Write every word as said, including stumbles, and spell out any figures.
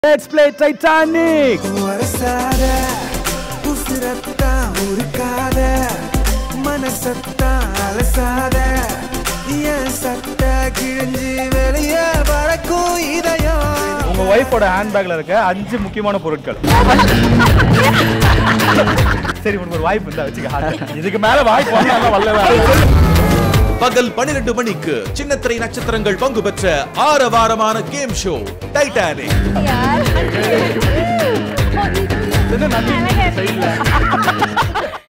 Let's play Titanic. உங்க வைஃபோட ஹேண்ட்பேக்ல இருக்க அஞ்சு முக்கியமான பொருட்கள். சரி உனக்கு ஒரு வாய்ப்பு இருந்தா வச்சுக்க. இதுக்கு மேல வாய்ப்பு வந்தாலும் வல்லவே. பகல் பன்னிரண்டு மணிக்கு சின்னத்திரை நட்சத்திரங்கள் பங்கு பெற்ற ஆரவாரமான கேம் ஷோ டைட்டானிக். என்ன நன்றி.